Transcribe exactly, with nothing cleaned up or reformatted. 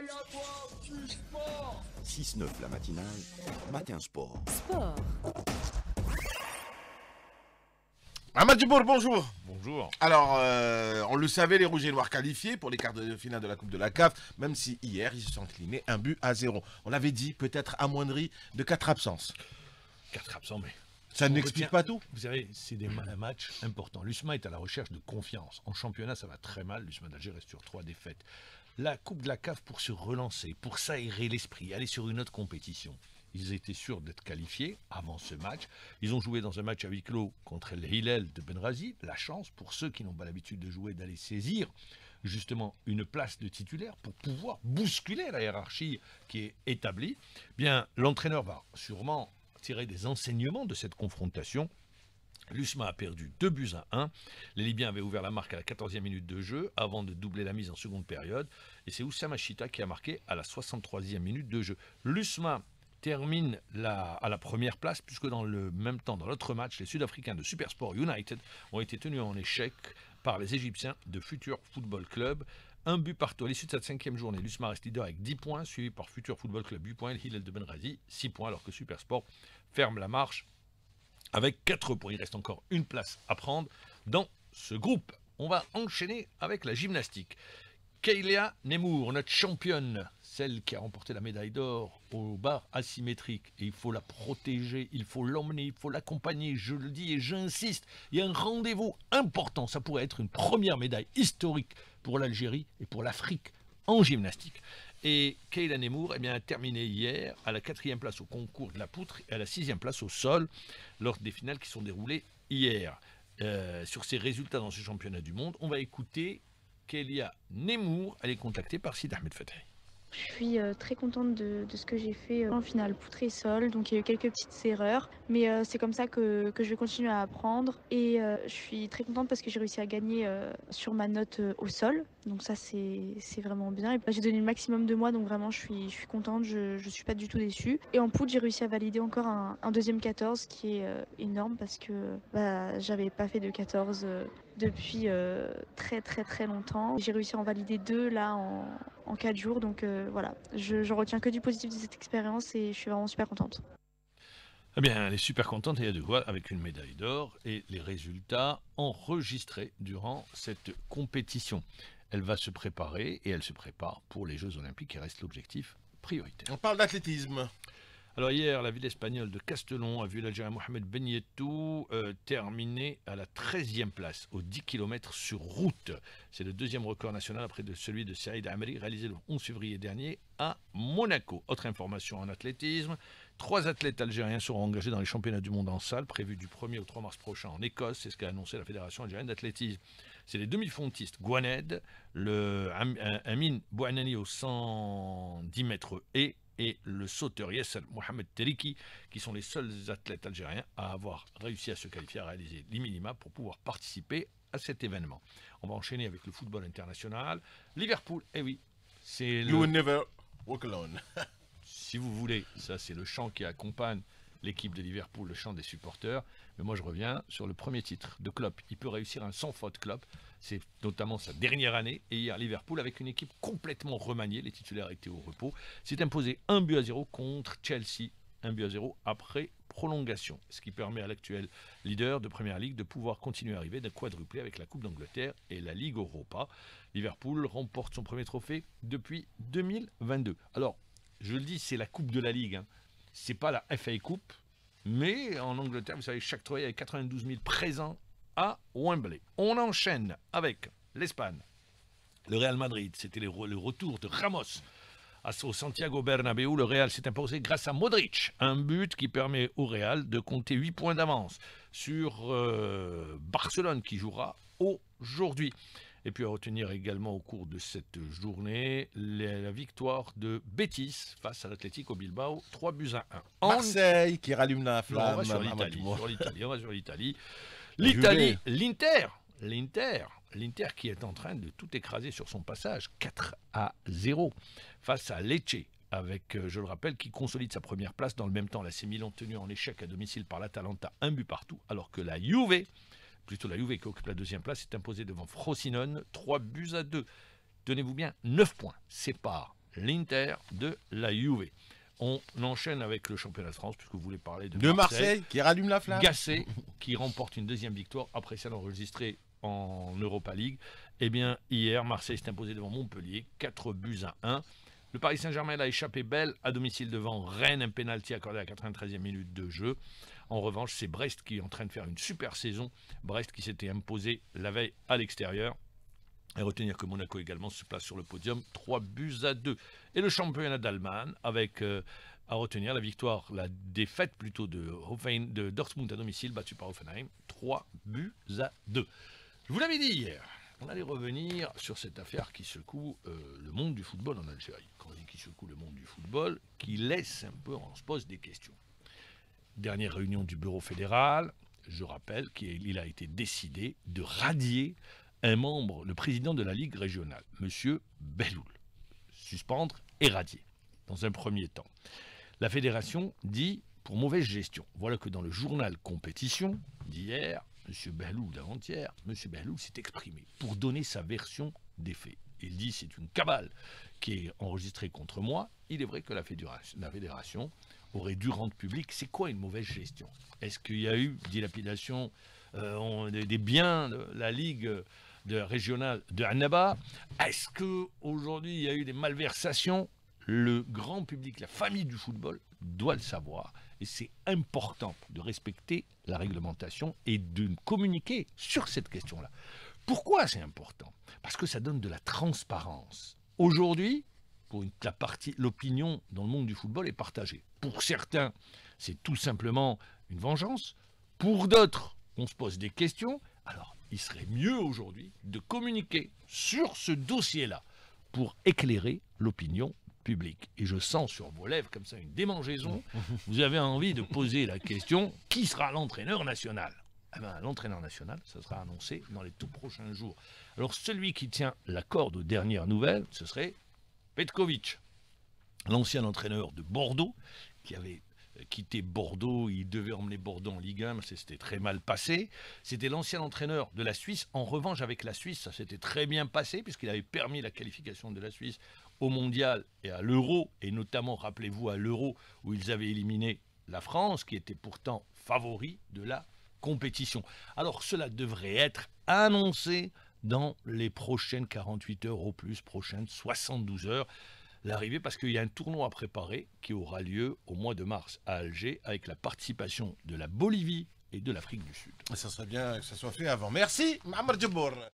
six neuf la matinale, Matin Sport. Sport. Ahmad Djibour, bonjour. Bonjour. Alors, euh, on le savait, les Rouges et Noirs qualifiés pour les quarts de finale de la Coupe de la C A F, même si hier, ils se sont inclinés un but à zéro. On l'avait dit, peut-être amoindri de quatre absences. Quatre absents, mais... Ça n'explique pas tout. Vous savez, c'est des ma- matchs importants. L'U S M A est à la recherche de confiance. En championnat, ça va très mal. L'U S M A d'Alger reste sur trois défaites. La Coupe de la C A F pour se relancer, pour s'aérer l'esprit, aller sur une autre compétition. Ils étaient sûrs d'être qualifiés avant ce match. Ils ont joué dans un match à huis clos contre le Hillel de Benrazi. La chance, pour ceux qui n'ont pas l'habitude de jouer, d'aller saisir justement une place de titulaire pour pouvoir bousculer la hiérarchie qui est établie. Bien, l'entraîneur va sûrement tirer des enseignements de cette confrontation. L'U S M A a perdu deux buts à un. Les Libyens avaient ouvert la marque à la quatorzième minute de jeu avant de doubler la mise en seconde période. Et c'est Oussama Chita qui a marqué à la soixante-troisième minute de jeu. L'U S M A termine la, à la première place puisque dans le même temps, dans l'autre match, les Sud-Africains de Supersport United ont été tenus en échec par les Égyptiens de Futur Football Club. Un but partout. À l'issue de cette cinquième journée, l'U S M A reste leader avec dix points, suivi par Futur Football Club huit points, et le Hillel de Benrazi six points, alors que Supersport ferme la marche avec quatre points. Il reste encore une place à prendre dans ce groupe. On va enchaîner avec la gymnastique. Keïlia Nemour, notre championne, celle qui a remporté la médaille d'or au bar asymétrique. Et il faut la protéger, il faut l'emmener, il faut l'accompagner. Je le dis et j'insiste, il y a un rendez-vous important. Ça pourrait être une première médaille historique pour l'Algérie et pour l'Afrique en gymnastique. Et Keïlia Nemour eh bien, a terminé hier à la quatrième place au concours de la poutre et à la sixième place au sol lors des finales qui sont déroulées hier. Euh, sur ses résultats dans ce championnat du monde, on va écouter Keïlia Nemour. Elle est contactée par Sid Ahmed Fateh. Je suis euh, très contente de, de ce que j'ai fait euh, en finale poutre et sol, donc il y a eu quelques petites erreurs, mais euh, c'est comme ça que, que je vais continuer à apprendre et euh, je suis très contente parce que j'ai réussi à gagner euh, sur ma note euh, au sol, donc ça c'est c'est vraiment bien et bah, j'ai donné le maximum de moi, donc vraiment je suis, je suis contente, je, je suis pas du tout déçue. Et en poutre j'ai réussi à valider encore un, un deuxième quatorze qui est euh, énorme parce que bah, j'avais pas fait de quatorze euh, depuis euh, très très très longtemps. J'ai réussi à en valider deux là en, en quatre jours, donc euh, voilà, je, je retiens que du positif de cette expérience et je suis vraiment super contente. Eh bien, elle est super contente et il y a de quoi avec une médaille d'or et les résultats enregistrés durant cette compétition. Elle va se préparer et elle se prépare pour les Jeux Olympiques qui reste l'objectif prioritaire. On parle d'athlétisme. Alors hier, la ville espagnole de Castellón a vu l'Algérien Mohamed Benyetou euh, terminer à la treizième place, aux dix kilomètres sur route. C'est le deuxième record national après de celui de Saïd Amri, réalisé le onze février dernier à Monaco. Autre information en athlétisme, trois athlètes algériens seront engagés dans les championnats du monde en salle, prévus du premier au trois mars prochain en Écosse. C'est ce qu'a annoncé la Fédération algérienne d'athlétisme. C'est les demi-fontistes Gouaned, le Amin Bouanani au cent dix mètres et et le sauteur Yasser Mohamed Teriki, qui sont les seuls athlètes algériens à avoir réussi à se qualifier, à réaliser les minima pour pouvoir participer à cet événement. On va enchaîner avec le football international. Liverpool, eh oui, c'est le... You will never walk alone. Si vous voulez, ça c'est le chant qui accompagne l'équipe de Liverpool, le chant des supporters. Mais moi je reviens sur le premier titre de Klopp. Il peut réussir un sans faute Klopp. C'est notamment sa dernière année. Et hier, Liverpool, avec une équipe complètement remaniée, les titulaires étaient au repos, s'est imposé un but à zéro contre Chelsea. Un but à zéro après prolongation. Ce qui permet à l'actuel leader de Première Ligue de pouvoir continuer à arriver, de quadrupler avec la Coupe d'Angleterre et la Ligue Europa. Liverpool remporte son premier trophée depuis deux mille vingt-deux. Alors, je le dis, c'est la Coupe de la Ligue. Hein. C'est pas la F A Cup. Mais en Angleterre, vous savez, chaque trophée avec quatre-vingt-douze mille présents à Wembley. On enchaîne avec l'Espagne. Le Real Madrid, c'était le retour de Ramos au Santiago Bernabéu. Le Real s'est imposé grâce à Modric. Un but qui permet au Real de compter huit points d'avance sur euh, Barcelone qui jouera aujourd'hui. Et puis à retenir également au cours de cette journée la, la victoire de Betis face à l'Atlético Bilbao, trois buts à un. En... Marseille qui rallume la flamme. Non, on va sur l'Italie, sur l'Italie, on va sur l'Italie. L'Italie, l'Inter, l'Inter, l'Inter qui est en train de tout écraser sur son passage, quatre à zéro face à Lecce, avec, je le rappelle, qui consolide sa première place. Dans le même temps, l'A C Milan tenu en échec à domicile par l'Atalanta, un but partout, alors que la Juve, plutôt la Juve qui occupe la deuxième place, est imposée devant Frosinone, trois buts à deux. Tenez-vous bien, neuf points séparent l'Inter de la Juve. On enchaîne avec le championnat de France, puisque vous voulez parler de, De Marseille. Marseille, qui rallume la flamme. Gasset, qui remporte une deuxième victoire après celle enregistrée en Europa League. Eh bien, hier, Marseille s'est imposé devant Montpellier, quatre buts à un. Le Paris Saint-Germain a échappé belle à domicile devant Rennes, un pénalty accordé à la quatre-vingt-treizième minute de jeu. En revanche, c'est Brest qui est en train de faire une super saison. Brest qui s'était imposé la veille à l'extérieur. Et retenir que Monaco également se place sur le podium, trois buts à deux. Et le championnat d'Allemagne, avec euh, à retenir la victoire, la défaite plutôt de, Hoffen, de Dortmund à domicile, battu par Hoffenheim, trois buts à deux. Je vous l'avais dit hier, on allait revenir sur cette affaire qui secoue euh, le monde du football en Algérie. Quand on dit qui secoue le monde du football, qui laisse un peu, on se pose des questions. Dernière réunion du bureau fédéral, je rappelle qu'il a été décidé de radier un membre, le président de la Ligue régionale, M. Belloul. Suspendre et radier, dans un premier temps. La fédération dit pour mauvaise gestion. Voilà que dans le journal Compétition d'hier, M. Belloul d'avant-hier, M. Belloul s'est exprimé pour donner sa version des faits. Il dit c'est une cabale qui est enregistrée contre moi. Il est vrai que la fédération, la fédération aurait dû rendre public c'est quoi une mauvaise gestion. Est-ce qu'il y a eu dilapidation euh, des, des biens de la Ligue de régionale de Annaba? Est-ce qu'aujourd'hui il y a eu des malversations? Le grand public, la famille du football doit le savoir. Et c'est important de respecter la réglementation et de communiquer sur cette question-là. Pourquoi c'est important? Parce que ça donne de la transparence. Aujourd'hui, pour une, la partie, l'opinion dans le monde du football est partagée. Pour certains, c'est tout simplement une vengeance. Pour d'autres, on se pose des questions. Alors, il serait mieux aujourd'hui de communiquer sur ce dossier-là pour éclairer l'opinion publique. Et je sens sur vos lèvres comme ça une démangeaison. Vous avez envie de poser la question, qui sera l'entraîneur national? Eh bien, l'entraîneur national, ça sera annoncé dans les tout prochains jours. Alors, celui qui tient la corde aux dernières nouvelles, ce serait Petkovic, l'ancien entraîneur de Bordeaux, qui avait quitté Bordeaux, il devait emmener Bordeaux en Ligue un, mais c'était très mal passé. C'était l'ancien entraîneur de la Suisse. En revanche, avec la Suisse, ça s'était très bien passé, puisqu'il avait permis la qualification de la Suisse au Mondial et à l'Euro, et notamment, rappelez-vous, à l'Euro, où ils avaient éliminé la France, qui était pourtant favori de la compétition. Alors, cela devrait être annoncé dans les prochaines quarante-huit heures, au plus, prochaines soixante-douze heures. L'arrivée, parce qu'il y a un tournoi à préparer qui aura lieu au mois de mars à Alger, avec la participation de la Bolivie et de l'Afrique du Sud. Ça serait bien que ça soit fait avant. Merci, Mohamed Djibour.